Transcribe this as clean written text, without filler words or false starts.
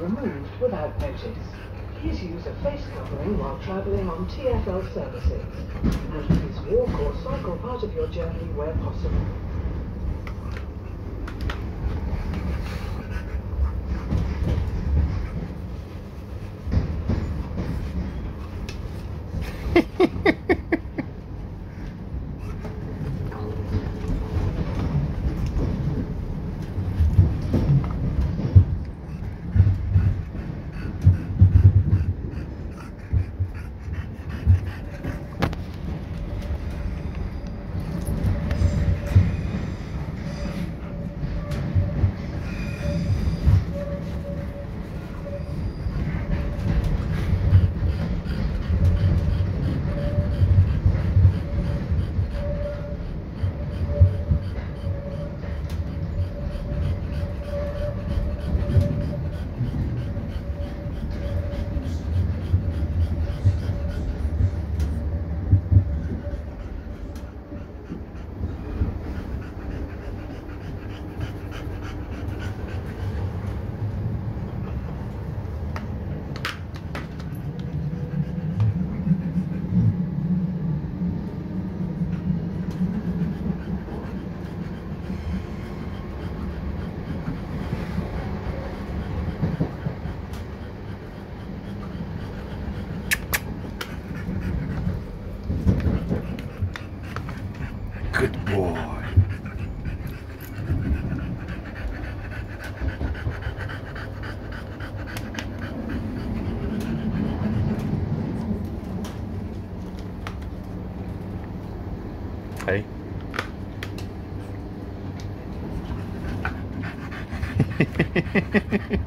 removed without notice. Please use a face covering while travelling on TfL services. And please walk or cycle part of your journey where possible. Good boy. Hey.